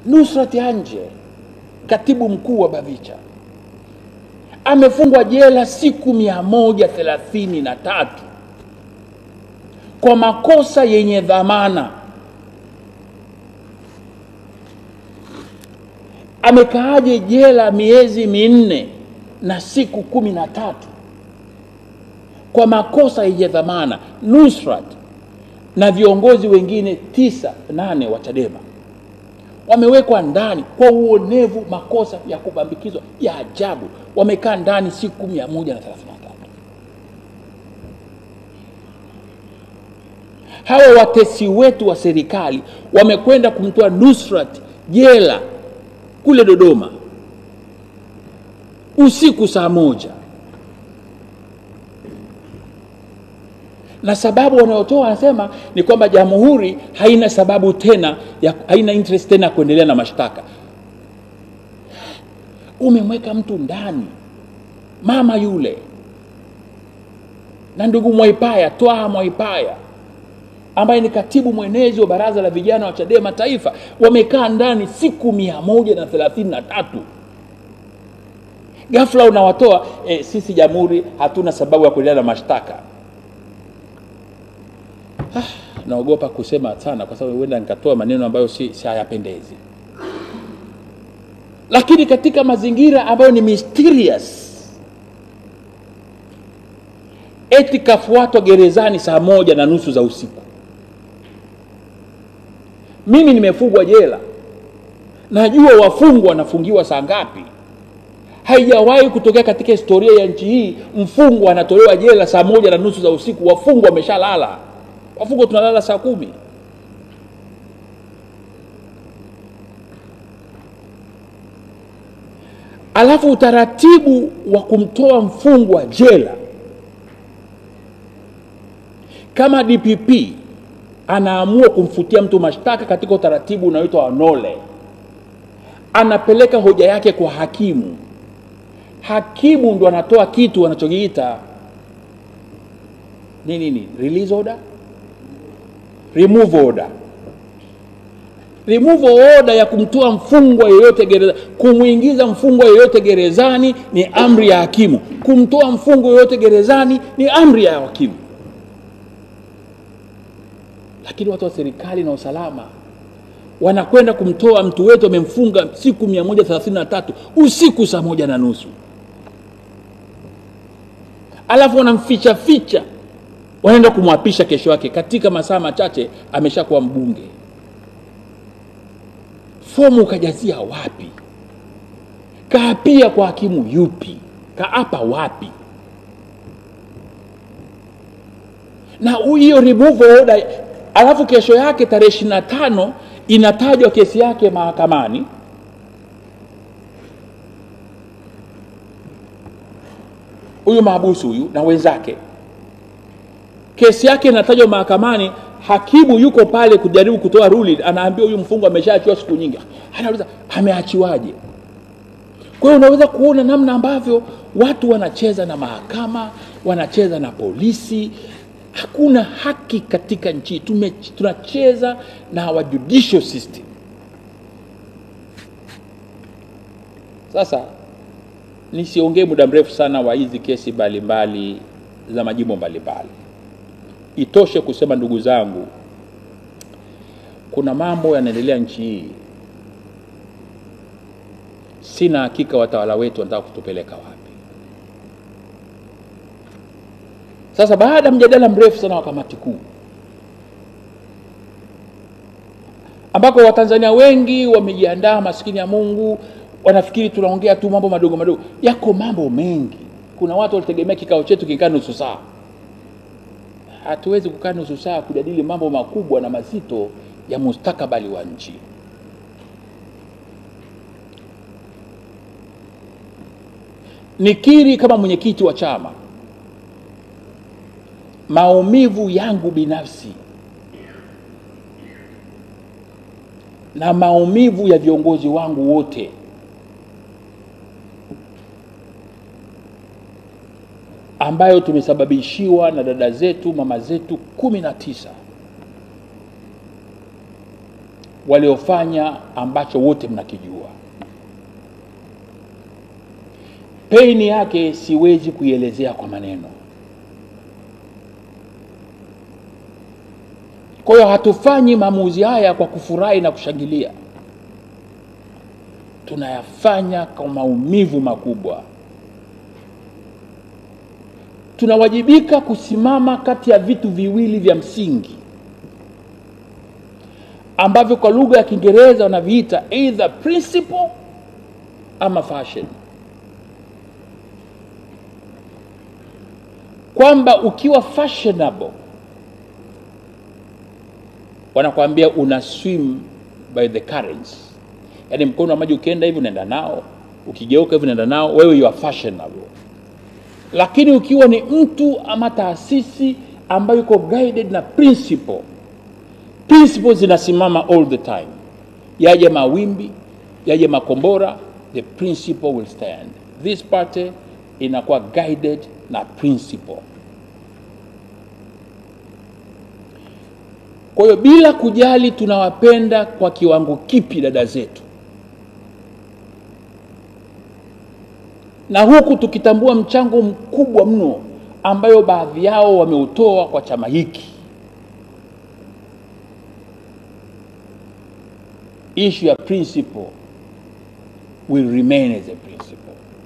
Nusrat Anje, katibu mkuu wa Bavicha, amefungwa jela siku 133 kwa makosa yenye dhamana. Amekaaje jela miezi 4 na siku 13 kwa makosa yenye dhamana? Nusrat na viongozi wengine 8 wa Chadema wamewekwa ndani kwa uonevu, makosa ya kubambikizwa ya ajabu. Wamekaa ndani siku 133. Hawa watesi wetu wa serikali wamekwenda kumtoa Nusrat jela kule Dodoma usiku saa 1. Na sababu wanayotoa wanasema ni kwamba jamhuri haina sababu tena haina interest tena kuendelea na mashtaka. Umemweka mtu ndani, mama yule na ndugu Mwaipaya, Twaha Mwaipaya ambaye ni katibu mwenezi wa baraza la vijana wa Chadema Taifa, wamekaa ndani siku 133. Ghafla unawatoa, sisi jamhuri hatuna sababu ya kuendelea na mashtaka. Naogopa kusema sana kwa sababu huenda nikatoa maneno ambayo si hayapendezi. Lakini katika mazingira ambayo ni mysterious, eti kafuatwa gerezani saa 1:30 za usiku. Mimi nimefungwa jela, najua wafungwa wanafungiwa saa ngapi. Haijawahi kutokea katika historia ya nchi hii mfungwa anatolewa jela saa 1:30 za usiku. Wafungwa wameshalala. Wafungwa tunalala saa 10. Alafu utaratibu wa kumtoa mfungwa jela, kama DPP anaamua kumfutia mtu mashtaka katika utaratibu unaoitwa anole, anapeleka hoja yake kwa hakimu. Hakimu ndo anatoa kitu wanachokiita nini? Release order, remove order. Remove order ya kumtoa mfungwa yeyote gerezani, kumuingiza mfungwa yeyote gerezani ni amri ya hakimu. Kumtoa mfungwa yeyote gerezani ni amri ya hakimu. Lakini watu wa serikali na usalama wanakwenda kumtoa mtu wetu amemfunga siku 133 usiku saa 1:30. Alafu wanamficha, wanaenda kumwapisha kesho yake, katika masaa machache ameshakuwa mbunge. Fomu kajazia wapi? Kaapia kwa hakimu yupi? Kaapa wapi? Na hiyo remove order, alafu kesho yake tarehe 25 inatajwa kesi yake mahakamani. Huyu mahabusu huyu na wenzake, kesi yake inatajwa mahakamani. Hakimu yuko pale kujaribu kutoa ruling, anaambia huyu mfungwa ameshaachiwa siku nyingi. Anauliza ameachiwaje? Kwa hiyo unaweza kuona namna ambavyo watu wanacheza na mahakama, wanacheza na polisi. Hakuna haki katika nchi. Tunacheza na our judicial system. Sasa nisiongee muda mrefu sana wa hizi kesi mbalimbali za majimbo mbalimbali. Itoshe kusema, ndugu zangu, kuna mambo yanaendelea nchi hii. Sina hakika watawala wetu wanataka kutupeleka wapi. Sasa baada ya mjadala mrefu sana wa kamati kuu, ambako Watanzania wengi wamejiandaa, maskini ya Mungu, wanafikiri tunaongea tu mambo madogo madogo. Yako mambo mengi. Kuna watu walitegemea kikao chetu kikaa nusu saa. Hatuwezi kukaa nusu saa kujadili mambo makubwa na mazito ya mustakabali wa nchi. Nikiri kama mwenyekiti wa chama, maumivu yangu binafsi na maumivu ya viongozi wangu wote ambayo tumesababishiwa na dada zetu, mama zetu 19 waliofanya ambacho wote mnakijua. Pain yake siwezi kuielezea kwa maneno. Kwa hiyo hatufanyi maamuzi haya kwa kufurahi na kushangilia. Tunayafanya kwa maumivu makubwa. Tunawajibika kusimama kati ya vitu viwili vya msingi ambavyo kwa lugha ya Kiingereza wanaviita either principle ama fashion. Kwamba ukiwa fashionable, wanakuambia una swim by the currents. Yaani mkono wa maji ukienda hivi unaenda nao, ukigeuka hivi unaenda nao, wewe you are fashionable. Lakini ukiwa ni mtu ama taasisi ambayo iko guided na principle, principles zinasimama all the time. Yaje mawimbi, yaje makombora, the principle will stand. This party inakuwa guided na principle. Kwa hiyo bila kujali tunawapenda kwa kiwango kipi dada zetu, na huku tukitambua mchango mkubwa mno ambayo baadhi yao wameutoa kwa chama hiki, issue ya principle will remain as a principle.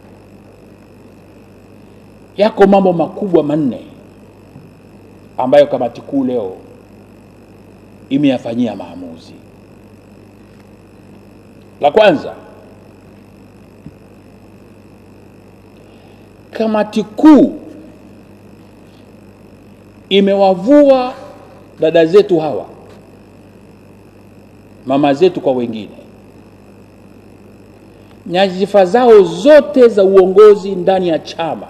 Yako mambo makubwa manne ambayo kamati kuu leo imeyafanyia maamuzi. La kwanza, kamati kuu imewavua dada zetu hawa, mama zetu kwa wengine, nyadhifa zao zote za uongozi ndani ya chama.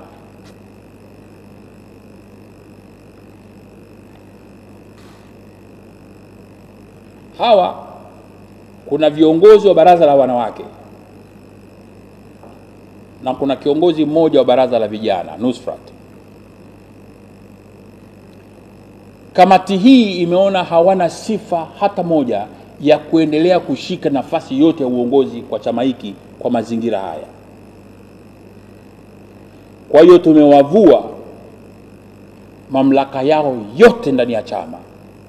Hawa kuna viongozi wa baraza la wanawake na kuna kiongozi mmoja wa baraza la vijana, Nusrat. Kamati hii imeona hawana sifa hata moja ya kuendelea kushika nafasi yote ya uongozi kwa chama hiki kwa mazingira haya. Kwa hiyo tumewavua mamlaka yao yote ndani ya chama,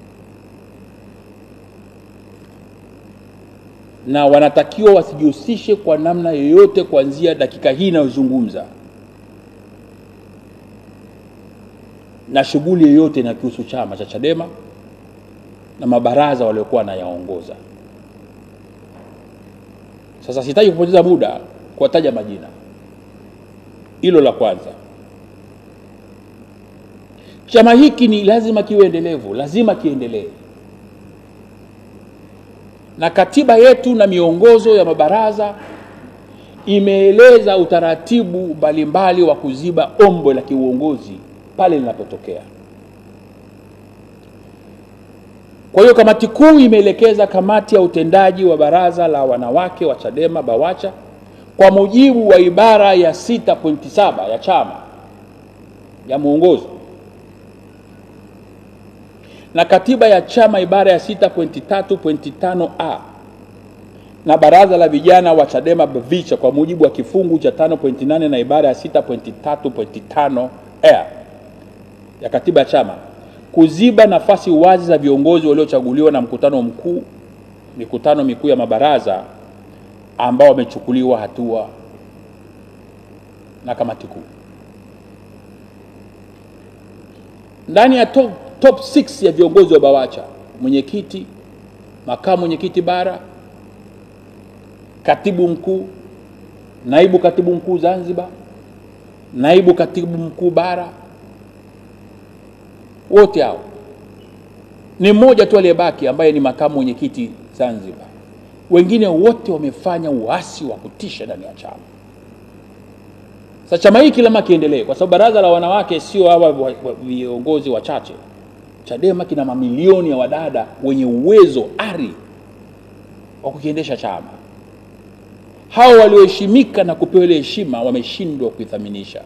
na wanatakiwa wasijihusishe kwa namna yoyote kuanzia dakika hii ninayozungumza na shughuli yoyote inayohusu chama cha Chadema na mabaraza waliokuwa wanayaongoza. Sasa sitaki kupoteza muda kuwataja majina. Hilo la kwanza. Chama hiki ni lazima kiwe endelevu, lazima kiendelee. Na katiba yetu na miongozo ya mabaraza imeeleza utaratibu mbalimbali wa kuziba ombwe la kiuongozi pale linapotokea. Kwa hiyo kamati kuu imeelekeza kamati ya utendaji wa baraza la wanawake wa Chadema Bawacha kwa mujibu wa ibara ya 6.7 ya chama ya muongozo na katiba ya chama ibara ya 6.3.5a na baraza la vijana wa Chadema Bavicha kwa mujibu wa kifungu cha 5.8 na ibara ya 6.3.5a ya katiba ya chama kuziba nafasi wazi za viongozi waliochaguliwa na mikutano mikuu ya mabaraza ambao wamechukuliwa hatua na kamati kuu. Ndani ya top 6 ya viongozi wa Bawacha, mwenyekiti, makamu mwenyekiti bara, katibu mkuu, naibu katibu mkuu Zanzibar, naibu katibu mkuu bara, wote hao ni mmoja tu aliyebaki ambaye ni makamu mwenyekiti Zanzibar. Wengine wote wamefanya uasi wa kutisha ndani ya chama. Sasa chama hiki lazima kiendelee kwa sababu baraza la wanawake sio hawa viongozi wachache. Chadema kina mamilioni ya wadada wenye uwezo ari wa kukiendesha chama. Hao walioheshimika na kupewa ile heshima wameshindwa kuithaminisha.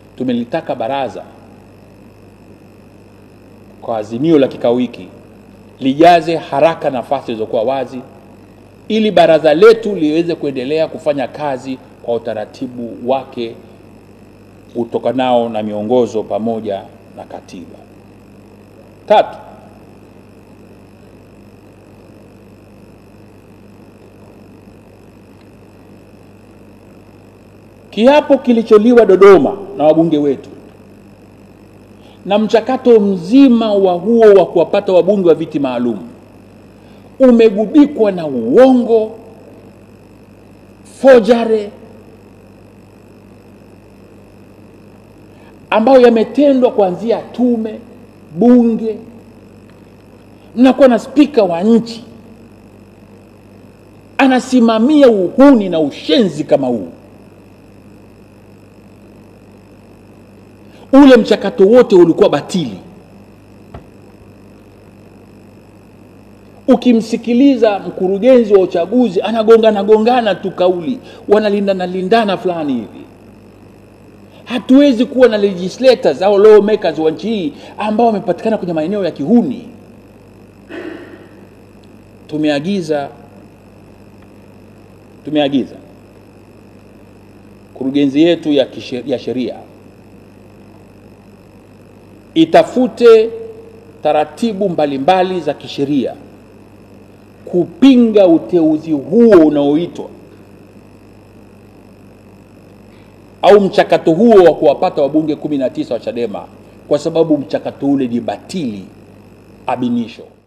Tumelitaka baraza kwa azimio la kikao hiki lijaze haraka nafasi zilizokuwa wazi ili baraza letu liweze kuendelea kufanya kazi kwa utaratibu wake utokanao na miongozo pamoja na katiba. 3, kiapo kilicholiwa Dodoma na wabunge wetu na mchakato mzima wa kuwapata wabunge wa viti maalum umegubikwa na uongo, forgery ambayo yametendwa kuanzia tume, bunge, mnakuwa na spika wa nchi anasimamia uhuni na ushenzi kama huu. Ule mchakato wote ulikuwa batili. Ukimsikiliza mkurugenzi wa uchaguzi anagongana tu kauli, wanalindana fulani hivi. Hatuwezi kuwa na legislators au lawmakers wa nchi hii ambao wamepatikana kwenye maeneo ya kihuni. Tumeagiza kurugenzi yetu ya sheria itafute taratibu mbalimbali za kisheria kupinga uteuzi huo unaoitwa au mchakato huo wa kuwapata wabunge 19 wa Chadema, kwa sababu mchakato ule ni batili abinisho.